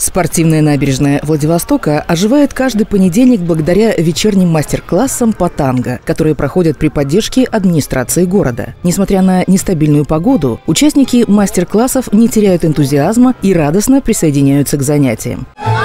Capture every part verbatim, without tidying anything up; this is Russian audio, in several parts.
Спортивная набережная Владивостока оживает каждый понедельник благодаря вечерним мастер-классам по танго, которые проходят при поддержке администрации города. Несмотря на нестабильную погоду, участники мастер-классов не теряют энтузиазма и радостно присоединяются к занятиям.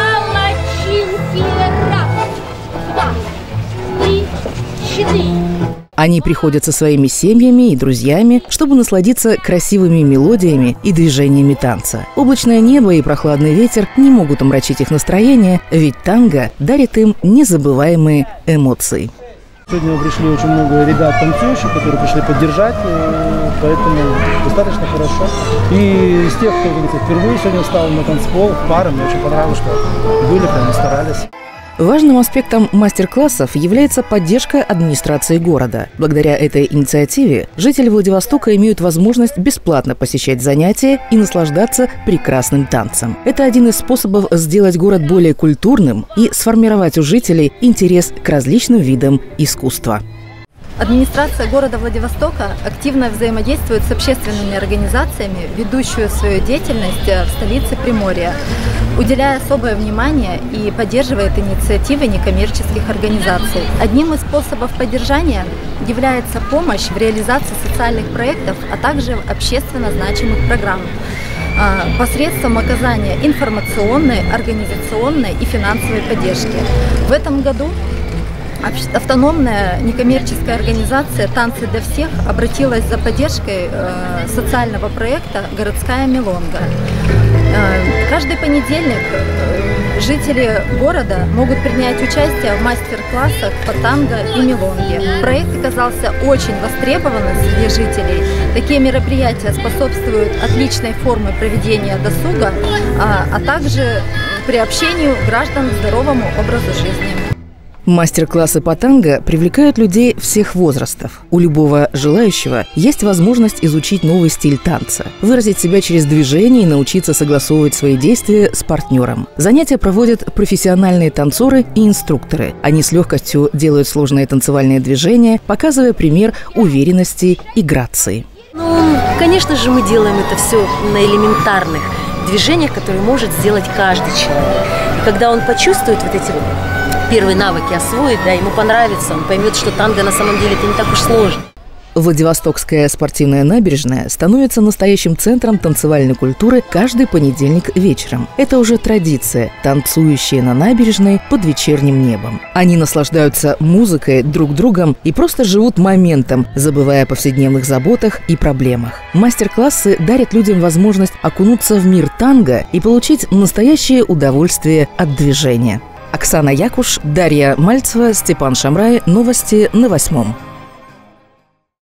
Они приходят со своими семьями и друзьями, чтобы насладиться красивыми мелодиями и движениями танца. Облачное небо и прохладный ветер не могут омрачить их настроение, ведь танго дарит им незабываемые эмоции. Сегодня мы пришли очень много ребят танцующих, которые пришли поддержать, поэтому достаточно хорошо. И из тех, кто, говорится, впервые сегодня встал на танцпол в пары, мне очень понравилось, что были, прям старались. Важным аспектом мастер-классов является поддержка администрации города. Благодаря этой инициативе жители Владивостока имеют возможность бесплатно посещать занятия и наслаждаться прекрасным танцем. Это один из способов сделать город более культурным и сформировать у жителей интерес к различным видам искусства. Администрация города Владивостока активно взаимодействует с общественными организациями, ведущую свою деятельность в столице Приморья, уделяя особое внимание и поддерживает инициативы некоммерческих организаций. Одним из способов поддержания является помощь в реализации социальных проектов, а также общественно значимых программ посредством оказания информационной, организационной и финансовой поддержки. В этом году автономная некоммерческая организация «Танцы для всех» обратилась за поддержкой э, социального проекта «Городская мелонга». Э, каждый понедельник э, жители города могут принять участие в мастер-классах по танго и мелонге. Проект оказался очень востребованным среди жителей. Такие мероприятия способствуют отличной форме проведения досуга, а, а также приобщению граждан к здоровому образу жизни. Мастер-классы по танго привлекают людей всех возрастов. У любого желающего есть возможность изучить новый стиль танца, выразить себя через движение и научиться согласовывать свои действия с партнером. Занятия проводят профессиональные танцоры и инструкторы. Они с легкостью делают сложные танцевальные движения, показывая пример уверенности и грации. Ну, конечно же, мы делаем это все на элементарных движениях, которые может сделать каждый человек. И когда он почувствует вот эти вот первые навыки, освоит, да, ему понравится, он поймет, что танго на самом деле это не так уж сложно. Владивостокская спортивная набережная становится настоящим центром танцевальной культуры каждый понедельник вечером. Это уже традиция – танцующие на набережной под вечерним небом. Они наслаждаются музыкой, друг другом и просто живут моментом, забывая о повседневных заботах и проблемах. Мастер-классы дарят людям возможность окунуться в мир танго и получить настоящее удовольствие от движения. Оксана Якуш, Дарья Мальцева, Степан Шамрай. Новости на восьмом.